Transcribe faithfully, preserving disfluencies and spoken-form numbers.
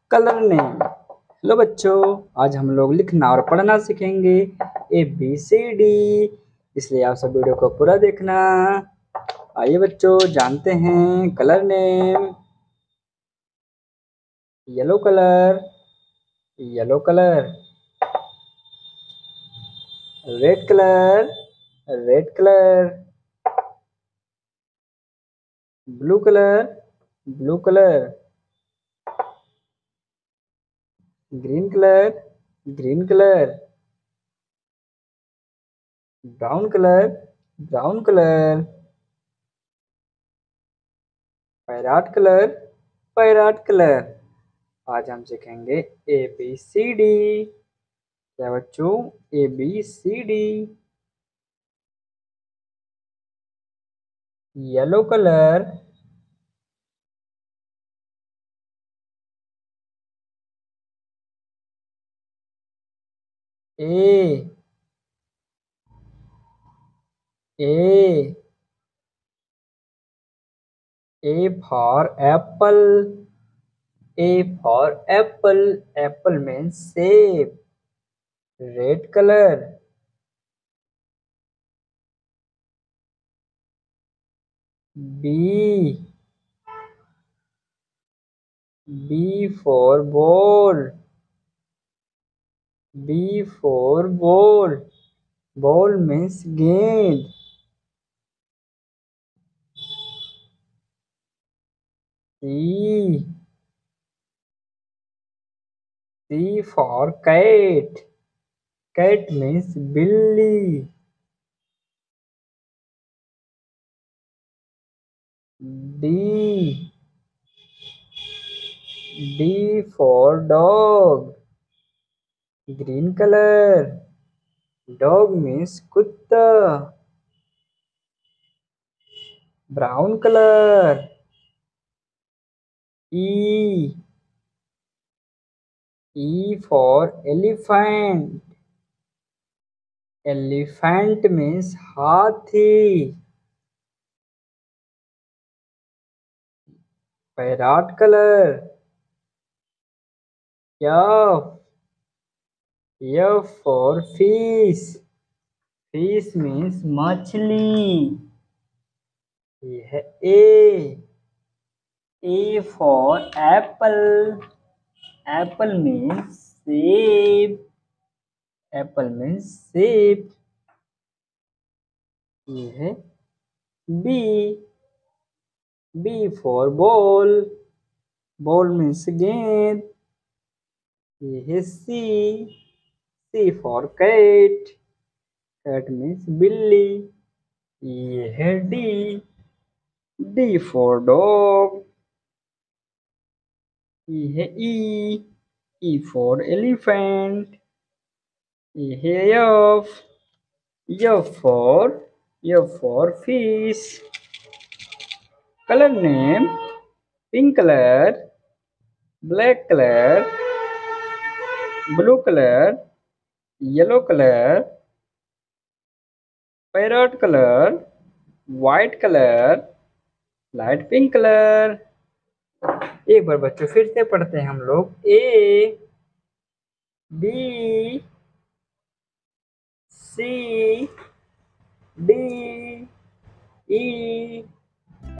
Colour name. Hello बच्चों, आज हम लोग लिखना और पढ़ना सीखेंगे ए बी सी डी, इसलिए आप सब वीडियो को पूरा देखना। आइए बच्चों जानते हैं colour name. Yellow colour, yellow colour. Red colour, red colour. Blue colour, blue colour. Green colour, green colour. Brown colour, brown colour. Parrot colour, parrot colour. आज हम सीखेंगे ए बी सी डी। क्या बच्चों? A B C D. Yellow colour, A A A for apple, A for apple. Apple means सेब। Red colour, B B for ball, B for ball. Ball means गेंद। C C for cat, cat means बिल्ली। D D for dog, green colour. Dog means कुत्ता। Brown colour. E E for elephant, elephant means हाथी। Parrot colour. F F for fish, fish means मछली। ये है A A for apple, apple means सेब, apple means सेब। ये है B B for ball, ball means गेंद। ये है C C for cat, cat means बिल्ली। ये है डी डी फॉर डॉग। ये है ई ई फॉर एलिफेंट। ये है F F for F for fish. Colour name pink colour, black colour, blue colour, yellow colour, parrot colour, white colour, light pink colour. एक बार बच्चों फिर से पढ़ते हैं हम लोग। ए बी सी डी ई